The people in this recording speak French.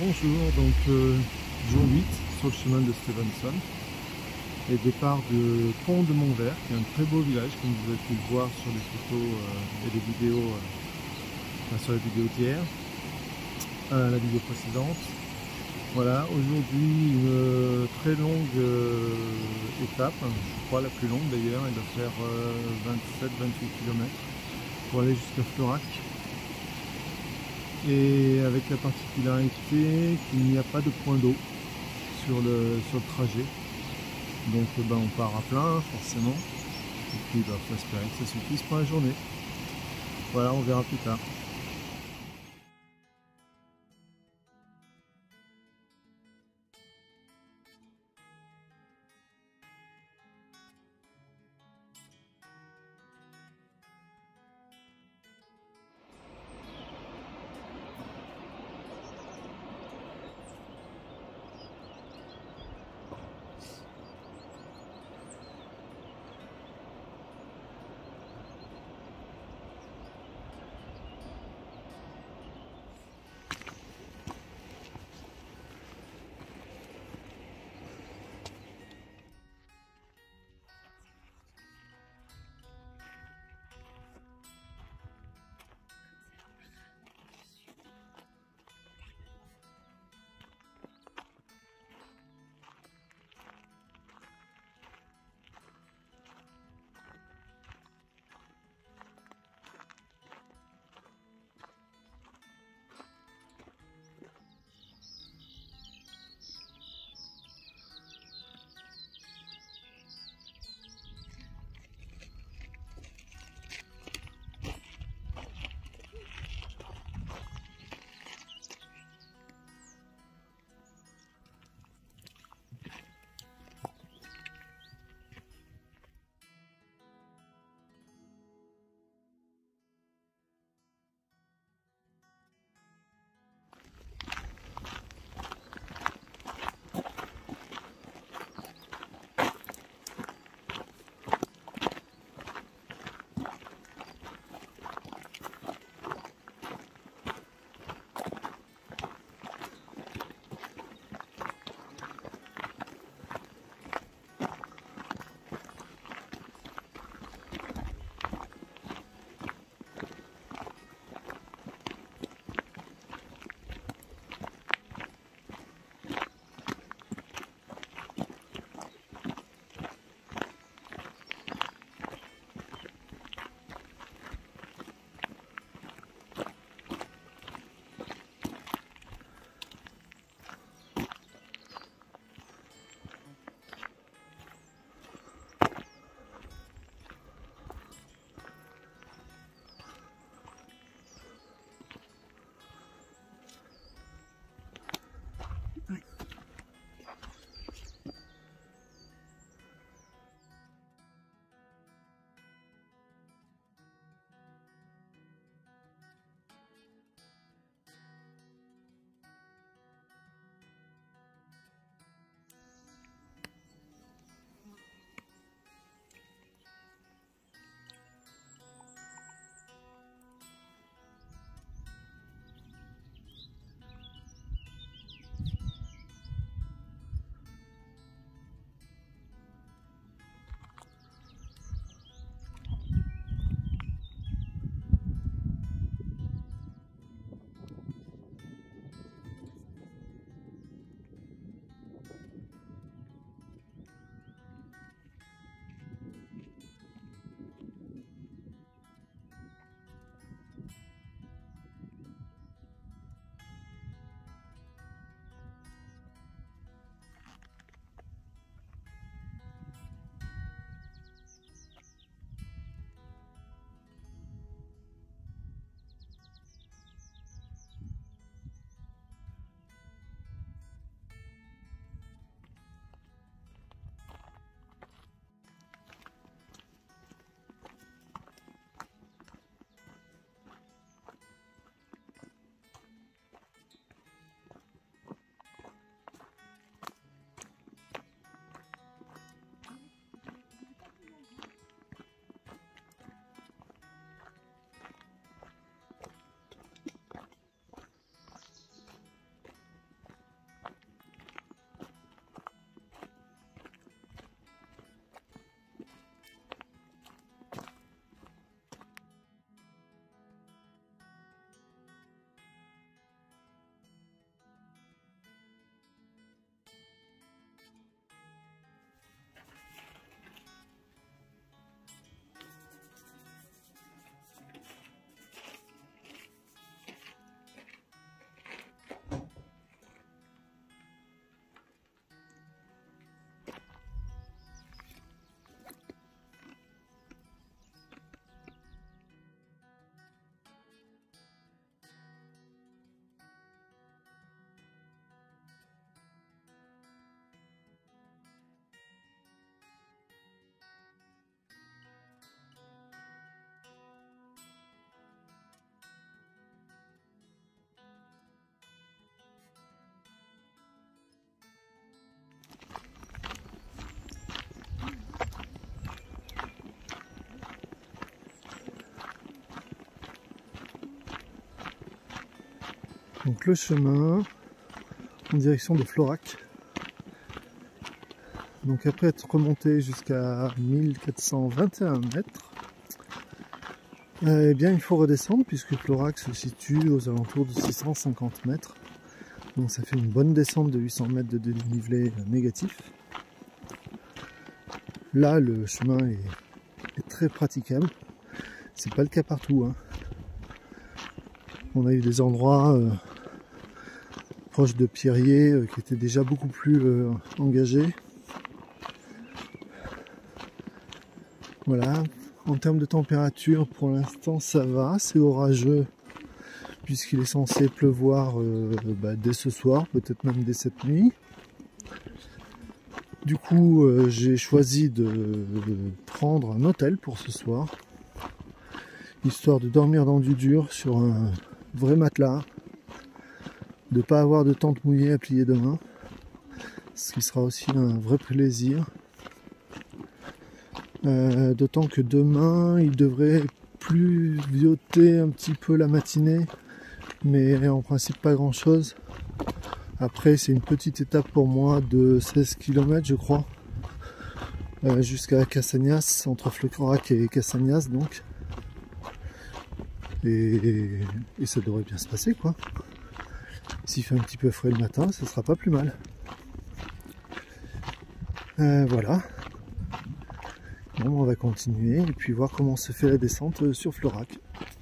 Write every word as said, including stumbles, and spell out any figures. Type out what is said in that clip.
Bonjour, donc euh, jour huit sur le chemin de Stevenson et départ de Pont de Montvert, qui est un très beau village comme vous avez pu le voir sur les photos euh, et les vidéos, euh, enfin, sur la vidéo d'hier, euh, la vidéo précédente. Voilà, aujourd'hui une euh, très longue euh, étape, je crois la plus longue d'ailleurs, elle doit faire euh, vingt-sept à vingt-huit kilomètres pour aller jusqu'à Florac. Et avec la particularité qu'il n'y a pas de point d'eau sur le, sur le trajet. Donc ben, on part à plein forcément. Et puis il ben, faut espérer que ça suffise pour la journée. Voilà, on verra plus tard. Donc le chemin en direction de Florac. Donc après être remonté jusqu'à mille quatre cent vingt et un mètres, eh bien il faut redescendre puisque Florac se situe aux alentours de six cent cinquante mètres. Donc ça fait une bonne descente de huit cents mètres de dénivelé négatif. Là le chemin est, est très praticable. C'est pas le cas partout, hein. On a eu des endroits euh, proches de Pierriers euh, qui étaient déjà beaucoup plus euh, engagés. Voilà, en termes de température, pour l'instant ça va, c'est orageux puisqu'il est censé pleuvoir euh, bah, dès ce soir, peut-être même dès cette nuit. Du coup, euh, j'ai choisi de, de prendre un hôtel pour ce soir, histoire de dormir dans du dur sur un vrai matelas, de ne pas avoir de tente mouillée à plier demain, ce qui sera aussi un vrai plaisir. Euh, D'autant que demain, il devrait pluvioter un petit peu la matinée, mais en principe pas grand chose. Après, c'est une petite étape pour moi de seize kilomètres, je crois, euh, jusqu'à Cassagnas, entre Florac et Cassagnas, donc. Et, et ça devrait bien se passer, quoi. S'il fait un petit peu frais le matin, ça sera pas plus mal. Euh, voilà. Bon, on va continuer et puis voir comment se fait la descente sur Florac.